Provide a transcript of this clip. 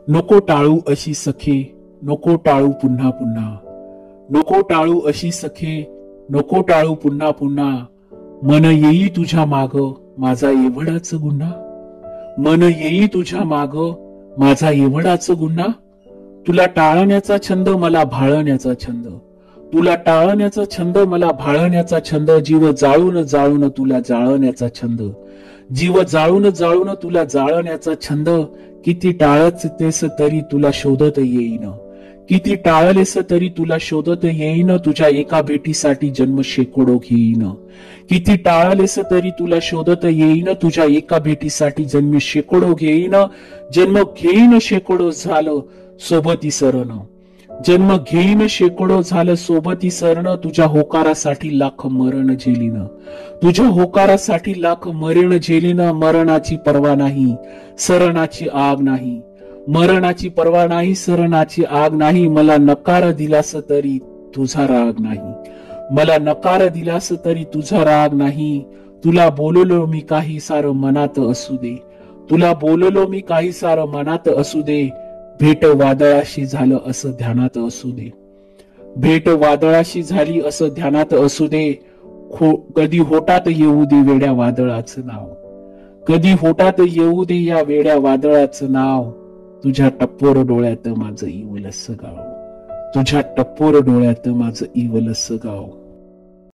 नको टाळू अशी सखे, नको टाळू पुन्हा पुन्हा, नको टाळू अशी सखे, नको टाळू पुन्हा पुन्हा, मन येई तुझ्या माग माझा एवढाच गुन्हा, मन येई तुझ्या माग माझा एवढाच गुन्हा, तुला टाळण्याचा छंद मला भाळण्याचा छंद, तुला टाळण्याचा छंद मला भाळण्याचा छंद, जीव जाळून जाळून तुला जाळण्याचा छंद, जीव जाळून जाळून तुला जाळण्याचा छंद, किती टाळतेस तरी तुला शोधत येईन, किती टाळलेस तरी तुला शोधत येईन, तुझ्या एका भेटीसाठी जन्म शेकडो घेईन, किती टाळलेस तरी तुला शोधत येईन, तुझ्या एका भेटीसाठी जन्म शेकडो घेईन, जन्म घेईन शेकडो झालं सोबती सरण, जन्म घेईन शेकडो झालं सोबती सरण, तुझ्या होकारासाठी लाख मरण झेलीन, तुझ्या होकारासाठी लाख मरण झेलीन, मरणाची पर्वा नाही सरणाची आग नाही, मरणाची पर्वा नाही सरणाची आग नाही, मला नकार दिलास तरी तुझा राग नाही, मला नकार दिलास तरी तुझा राग नाही, तुला बोललो मी काही सार मनात असू दे, तुला बोललो मी काही सार मनात असू दे, भेट वादळाशी झालं असं ध्यानात असू दे, भेट वादळाशी झाली असं ध्यानात असू दे, कधी होटात येऊ दे वेड्या वादळाचं नाव, कधी होटात येऊ दे या वेड्या वादळाचं नाव, तुझ्या टप्पोर डोळ्यात माझं इवलस गाव, तुझ्या टप्पोर डोळ्यात माझं इवलस गाव.